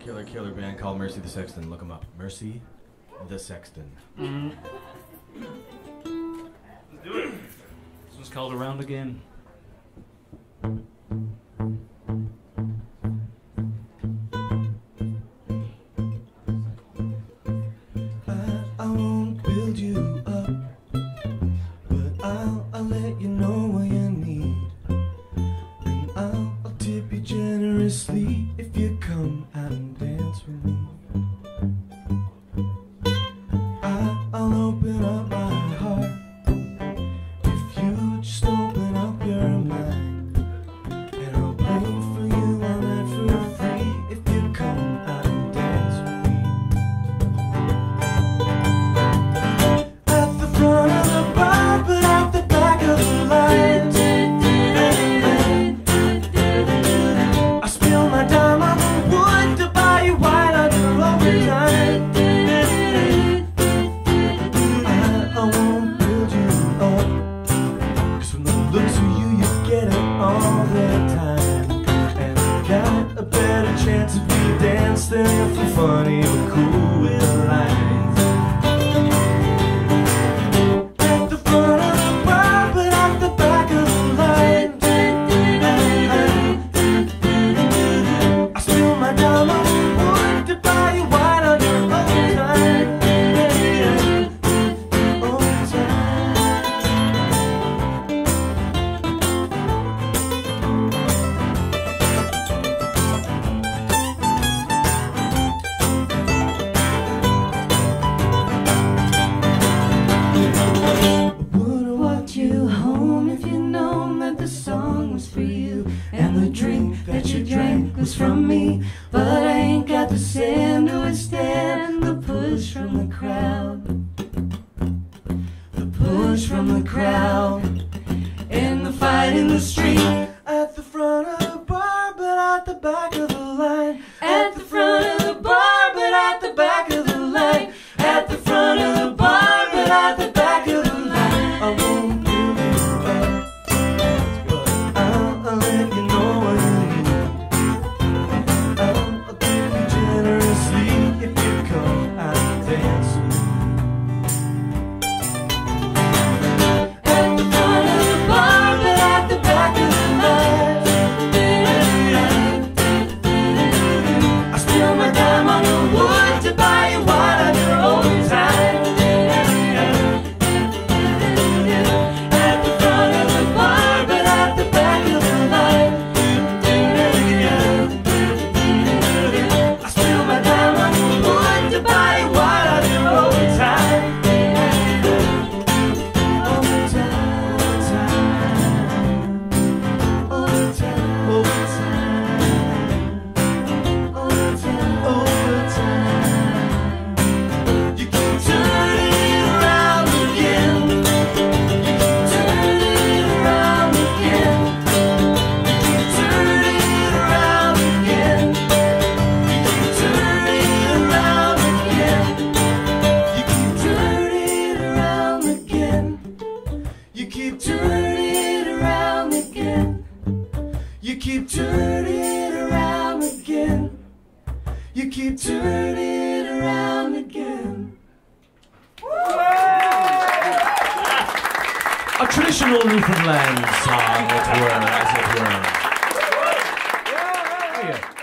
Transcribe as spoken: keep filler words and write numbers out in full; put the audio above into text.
killer, killer band called Mercy the Sexton. Look them up. Mercy the Sexton. Mm-hmm. Let's do it. This one's called Around Again. I won't build you up, but I'll, I'll let you know what you need. And I'll, I'll tip you generously if you come out and dance with me. I, I'll open up my heart if you just open up your mind. And I'll play for you all night for free if you come out and dance with me. At the front of the bar, but at the back of the line, I spill my dime on the wood to buy you wine on your overtime. I, I won't build you up, 'cause from the looks of you, you get it all the time. And I got a better chance if we dance than if we're funny or cool with life. At the front of the bar, but at the back of the line, I spill my dime on the wood to buy you wine on your overtime. Would've walked you home if you'd known that the song was for you and the drink that you drank was from me. But I ain't got the sand to withstand the push from the crowd, the push from the crowd, and the fight in the street. At the front of the bar, but at the back of the line. At the front of the bar, but at the back of the line. At the front of the bar, but at the back of the line. I won't give you up, but I'll, I'll let you know what you need. I'll, I'll give you generously if you come out and dance with me. At the front of the bar, but at the back of the line, I spill my dime on the wood to buy you wine on your overtime. At the front of the bar, but at the back of the line, I spill my dime on the wood to buy you wine on your overtime. Overtime, overtime, overtime, overtime. You keep turning it around again. You keep turning it around again. You keep turning it around again. You keep turning it around again. You keep turning it around again. You keep turning it around again. You keep turning it around again. You keep turning it around again. A traditional Newfoundland song, as it were, as it were. Yeah.